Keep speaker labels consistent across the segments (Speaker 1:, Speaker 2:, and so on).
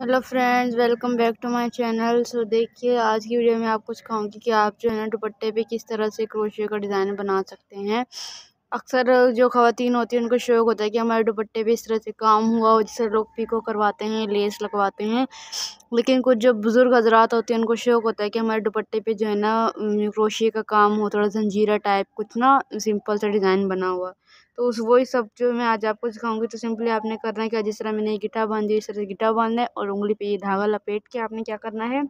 Speaker 1: Hello friends, welcome back to my channel. So देखिए, आज की वीडियो में आपको सिखाऊंगी कि आप जो है ना दुपट्टे पे किस तरह से क्रोशिया का डिज़ाइन बना सकते हैं। अक्सर जो ख़वातीन होती हैं उनको शौक होता है कि हमारे दुपट्टे पे इस तरह से काम हुआ हो, जिससे लोग पिको करवाते हैं, लेस लगवाते हैं। लेकिन कुछ जो बुज़ुर्ग हजरात होते हैं उनको शौक होता है कि हमारे दुपट्टे पे जो है ना क्रोशिया का काम हो, थोड़ा जंजीरा टाइप कुछ ना सिंपल सा डिज़ाइन बना हुआ। तो उस वही सब जो मैं आज आपको सिखाऊंगी। तो सिंपली आपने करना है क्या, जिस तरह मैंने गिट्टा बांधी इस तरह से गिट्टा बांधना है और उंगली पे ये धागा लपेट के आपने क्या करना है,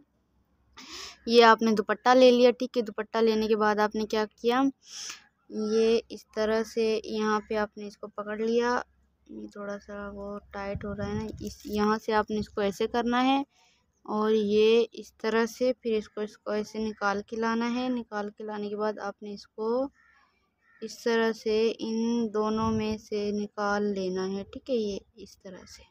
Speaker 1: ये आपने दुपट्टा ले लिया। ठीक है, दुपट्टा लेने के बाद आपने क्या किया, ये इस तरह से यहाँ पे आपने इसको पकड़ लिया। ये थोड़ा सा वो टाइट हो रहा है ना, इस यहाँ से आपने इसको ऐसे करना है और ये इस तरह से फिर इसको ऐसे निकाल के लाना है। निकाल के लाने के बाद आपने इसको इस तरह से इन दोनों में से निकाल लेना है। ठीक है, ये इस तरह से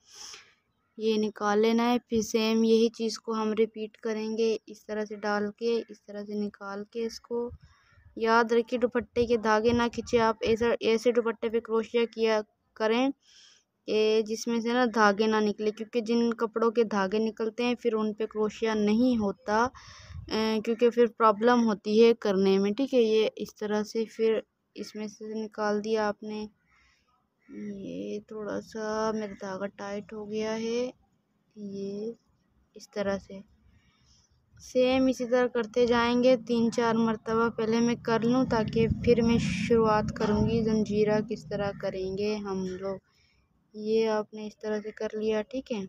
Speaker 1: ये निकाल लेना है। फिर सेम यही चीज़ को हम रिपीट करेंगे, इस तरह से डाल के इस तरह से निकाल के इसको। याद रखिए दुपट्टे के धागे ना खींचे आप, ऐसे दुपट्टे पे क्रोशिया किया करें जिसमें से ना धागे ना निकले, क्योंकि जिन कपड़ों के धागे निकलते हैं फिर उन पे क्रोशिया नहीं होता, क्योंकि फिर प्रॉब्लम होती है करने में। ठीक है, ये इस तरह से फिर इसमें से निकाल दिया आपने। ये थोड़ा सा मेरा धागा टाइट हो गया है, ये इस तरह से सेम इसी तरह करते जाएंगे 3-4 मरतबा। पहले मैं कर लूँ ताकि फिर मैं शुरुआत करूँगी जंजीरा किस तरह करेंगे हम लोग। ये आपने इस तरह से कर लिया। ठीक है,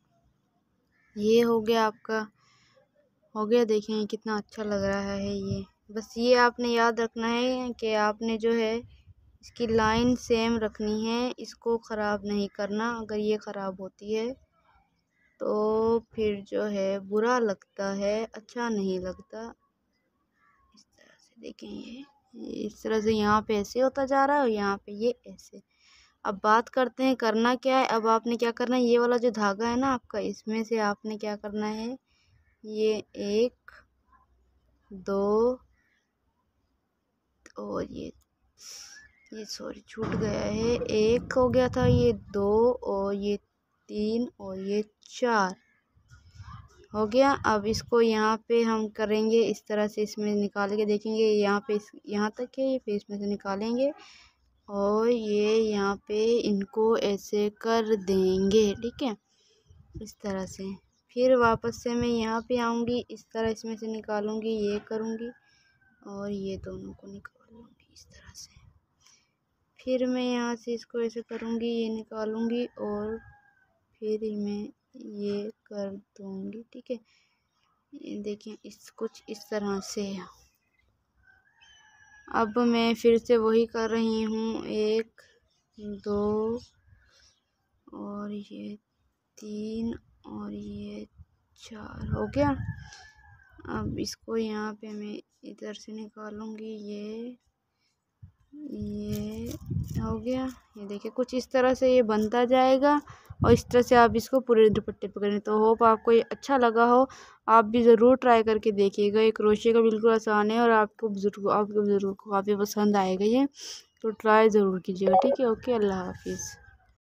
Speaker 1: ये हो गया आपका, हो गया। देखें कितना अच्छा लग रहा है ये। बस ये आपने याद रखना है कि आपने जो है इसकी लाइन सेम रखनी है, इसको ख़राब नहीं करना। अगर ये ख़राब होती है तो फिर जो है बुरा लगता है, अच्छा नहीं लगता। इस तरह से देखें, ये इस तरह से यहाँ पे ऐसे होता जा रहा है और यहाँ पे ये ऐसे। अब बात करते हैं करना क्या है। अब आपने क्या करना है, ये वाला जो धागा है ना आपका, इसमें से आपने क्या करना है, ये 1 2 और ये सॉरी छूट गया है, 1 हो गया था, ये 2 और ये 3 और ये 4 हो गया। अब इसको यहाँ पे हम करेंगे इस तरह से, इसमें निकाल के देखेंगे यहाँ पे यहाँ तक है ये, फिर इसमें से निकालेंगे और ये यहाँ पे इनको ऐसे कर देंगे। ठीक है, इस तरह से फिर वापस से मैं यहाँ पे आऊँगी, इस तरह इसमें से निकालूंगी, ये करूँगी और ये दोनों को निकाल लूँगी इस तरह से। फिर मैं यहाँ से इसको ऐसे करूँगी, ये निकालूँगी और फिर मैं ये कर दूँगी। ठीक है, ये देखें इस कुछ इस तरह से। अब मैं फिर से वही कर रही हूँ, 1 2 और ये 3 और ये 4 हो गया। अब इसको यहाँ पे मैं इधर से निकालूंगी, ये हो गया। ये देखिए कुछ इस तरह से ये बनता जाएगा और इस तरह से आप इसको पूरे दुपट्टे पे करें। तो होप आपको ये अच्छा लगा हो, आप भी ज़रूर ट्राई करके देखिएगा। ये क्रोशिया का बिल्कुल आसान है और आपके बुजुर्ग को काफ़ी पसंद आएगा ये, तो ट्राई ज़रूर कीजिएगा। ठीक है, ओके, अल्लाह हाफिज़।